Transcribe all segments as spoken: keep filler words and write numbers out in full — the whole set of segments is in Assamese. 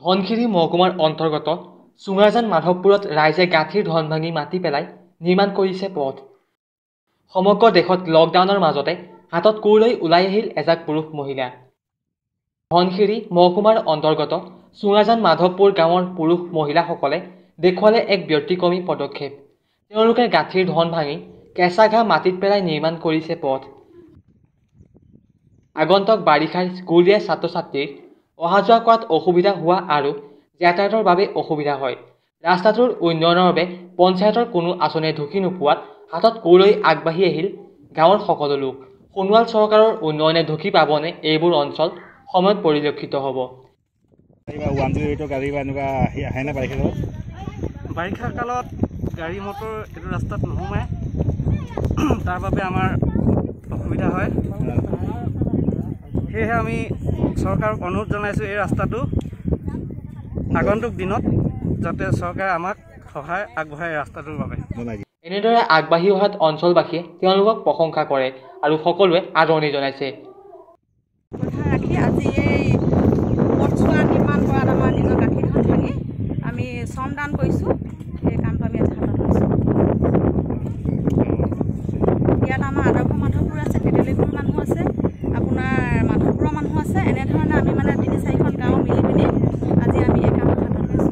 ধনশিৰি মহকুমাৰ অন্তৰ্গত চুঙাজান মাধৱপুৰত ৰাইজে গাঁঠিৰ ধন ভাঙি মাটি পেলাই নিৰ্মাণ কৰিছে পথ। সমগ্ৰ দেশত লকডাউনৰ মাজতে হাতত কোৰ লৈ ওলাই আহিল এজাক পুৰুষ মহিলা। ধনশিৰি মহকুমাৰ অন্তৰ্গত চুঙাজান মাধৱপুৰ গাঁৱৰ পুৰুষ মহিলাসকলে দেখুৱালে এক ব্যতিক্ৰমী পদক্ষেপ। তেওঁলোকে গাঁঠিৰ ধন ভাঙি কেঁচা ঘাঁহ মাটিত পেলাই নিৰ্মাণ কৰিছে পথ। আগন্তুক বাৰিষাৰ স্কুলীয়া ছাত্ৰ ছাত্ৰীৰ অহা যোৱা কৰাত অসুবিধা হোৱা আৰু যাতায়াতৰ বাবে অসুবিধা হয়। ৰাস্তাটোৰ উন্নয়নৰ বাবে পঞ্চায়তৰ কোনো আঁচনিয়ে ঢুকি নোপোৱাত হাতত কোৰ লৈ আগবাঢ়ি আহিল গাঁৱৰ সকলো লোক। সোণোৱাল চৰকাৰৰ উন্নয়নে ঢুকি পাবনে এইবোৰ অঞ্চল সময়ত পৰিলক্ষিত হ'ব। বাৰিষা কালত গাড়ী মটৰ এইটো ৰাস্তাত নোসোমায়, তাৰ বাবে আমাৰ অসুবিধা হয়। সেয়েহে আমি চৰকাৰক অনুৰোধ জনাইছোঁ এই ৰাস্তাটো আগন্তুক দিনত যাতে চৰকাৰে আমাক সহায় আগবঢ়ায় ৰাস্তাটোৰ বাবে। এনেদৰে আগবাঢ়ি অহাত অঞ্চলবাসীয়ে তেওঁলোকক প্ৰশংসা কৰে আৰু সকলোৱে আদৰণি জনাইছে। ৰাখি আজি এই পথছোৱা নিৰ্মাণ কৰাত আমাৰ নিজৰ গাঁঠিখন ভাঙি আমি শ্ৰমদান কৰিছোঁ। সেই কামটো আমি আজি হাতত লৈছোঁ। ইয়াত আমাৰ আদৰ্শ মাধৱপুৰ আছে, তেতেলীপুৰ মানুহ আছে, আপোনাৰ মাধৱপুৰৰ মানুহ আছে। এনেধৰণে আমি মানে তিনি চাৰিখন গাঁও মিলি পিনি আজি আমি এই কামত হাতত লৈছোঁ।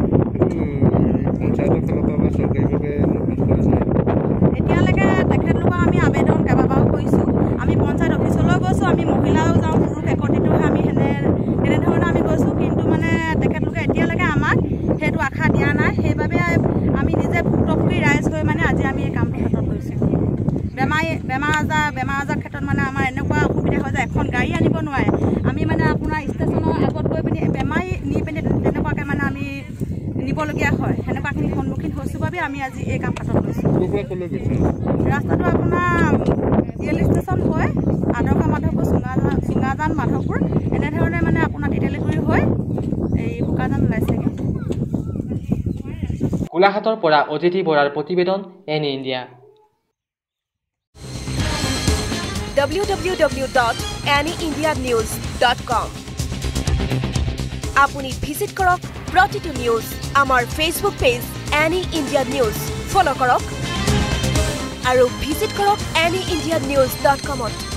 এতিয়ালৈকে তেখেতলোকক আমি আবেদন কেইবাবাৰো কৰিছোঁ। আমি পঞ্চায়ত অফিচলৈ গৈছোঁ, আমি মহিলাও যাওঁ, পুৰুষ একত্ৰিত হৈ আমি সেনে এনেধৰণে আমি গৈছোঁ। কিন্তু মানে তেখেতলোকে এতিয়ালৈকে আমাক সেইটো আশা দিয়া নাই। সেইবাবে আমি নিজে ভুক্তভোগী ৰাইজ হৈ মানে আজি আমি এই কামটো হাতত লৈছোঁ। বেমাৰী বেমাৰ আজাৰ বেমাৰ আজাৰ ক্ষেত্ৰত মানে আমাৰ এনেকুৱা অসুবিধা হয় যে এখন গাড়ী আনিব নোৱাৰে। আমি মানে আপোনাৰ ষ্টেচনৰ আগত গৈ পিনি বেমাৰী নি পিনি তেনেকুৱাকৈ মানে আমি নিবলগীয়া হয়। সেনেকুৱাখিনি সন্মুখীন হৈছোঁ বাবে আমি আজি এই কাম হাতত লৈছোঁ। ৰাস্তাটো আপোনাৰ ৰেল ষ্টেচন হৈ আদৰ্শ মাধৱপুৰ চুঙাজান চুঙাজান মাধৱপুৰ এনেধৰণে মানে আপোনাৰ তেতেলীগুৰি হৈ এই বোকাজান ওলাইছেগৈ। গোলাঘাটৰ পৰা অতিথি বৰাৰ প্ৰতিবেদন N India. W W W dot any India news dot com আপুনি ভিজিট কৰক প্ৰতিটো নিউজ। আমাৰ Facebook page any India news follow' কৰক আৰু ভিজিট কৰক এনি ইণ্ডিয়া নিউজ ডট কমত।